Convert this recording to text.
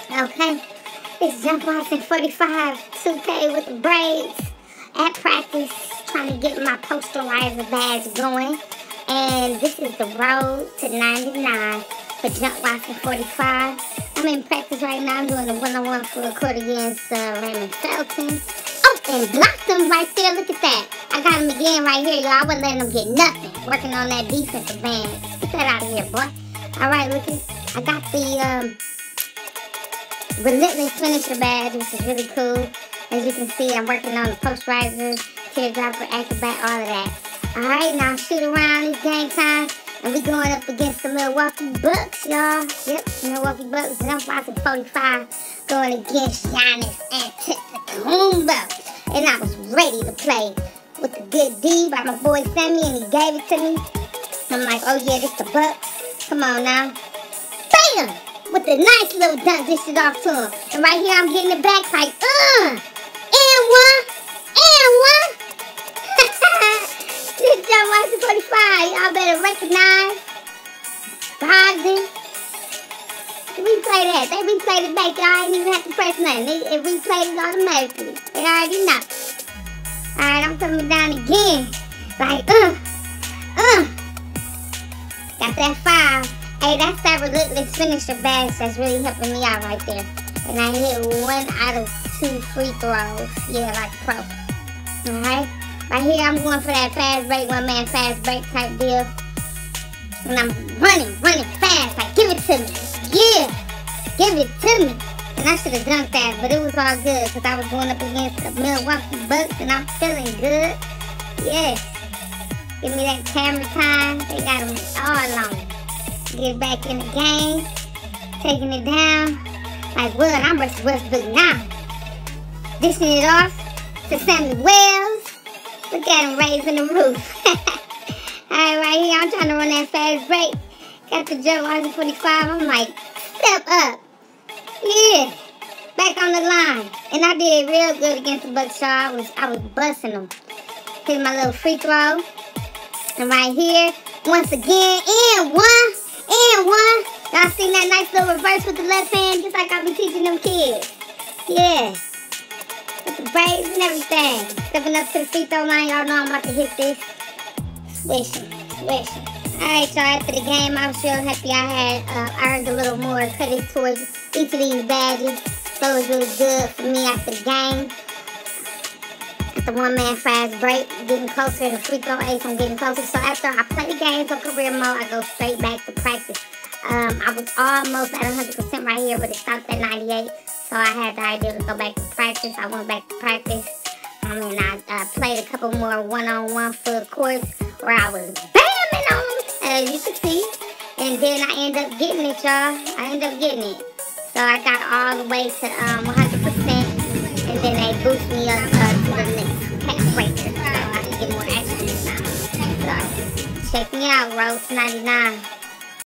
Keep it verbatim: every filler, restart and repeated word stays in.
Okay, it's Jump Watson forty-five, two K with the braids. At practice, trying to get my posterizer badge going. And this is the road to ninety-nine for Jump Watson forty-five. I'm in practice right now. I'm doing a one-on-one full record against uh, Raymond Felton. Oh, and blocked him right there. Look at that. I got him again right here, y'all. I wasn't letting him get nothing. Working on that defensive band. Get that out of here, boy. All right, look at, I got the um, Relentless Finisher badge, which is really cool. As you can see, I'm working on the posterizers, teardropper, acrobat, all of that. All right, now shoot around. It's game time. And we going up against the Milwaukee Bucks, y'all. Yep, Milwaukee Bucks, Jump Watson forty-five, going against Giannis Antetokounmpo. And I was ready to play with the good D by my boy Sammy, and he gave it to me. I'm like, oh yeah, this the Bucks. Come on now. Bam! With the nice little dunk, dish it off to him. And right here, I'm getting it back like, uh, and one, and one. This Jump Watson forty-five, y'all better recognize. Brogdon. Replay that. They replayed it back. Y'all ain't even have to press nothing. It, it replayed it automatically. They already know. Alright, I'm coming down again. Like, uh, uh. Got that five. Hey, that's that Relentless Finisher badge that's really helping me out right there. And I hit one out of two free throws. Yeah, like a pro. Alright. Right here, I'm going for that fast break, one man fast break type deal. And I'm running, running fast. Like, give it to me. Yeah. Give it to me. And I should have dunked that, but it was all good because I was going up against the Milwaukee Bucks and I'm feeling good. Yes. Give me that camera time. They got them all on. Get back in the game. Taking it down. Like, well, I'm Russell Westbrook now. Dishing it off to Sammy Wells. Look at him raising the roof. Alright, right here, I'm trying to run that fast break. Got the Jump Watson forty-five. I'm like, step up. Yeah. Back on the line. And I did real good against the Bucks, y'all. I was, I was busting them. Hit my little free throw. And right here, once again, and one, and one. Y'all seen that nice little reverse with the left hand, just like I be teaching them kids. Yeah. With the braids and everything. Stepping up to the free throw line, y'all know I'm about to hit this. Swishing, swishing. Alright, y'all, after the game, I was real happy I had uh, earned a little more credit towards each of these badges. So it was really good for me after the game. At the one-man fast break, getting closer to free throw ace, I'm getting closer. So after I play the game for career mode, I go straight back to practice. Um, I was almost at one hundred percent right here, but it stopped at ninety-eight. So I had the idea to go back to practice. I went back to practice. Um, and I uh, played a couple more one-on-one full courts where I was bamming on them, as you can see. And then I end up getting it, y'all. I end up getting it. So I got all the way to um, one hundred percent. And then they boost me up uh, to the next pack breaker. So I can get more action now. So check me out, Road to ninety-nine.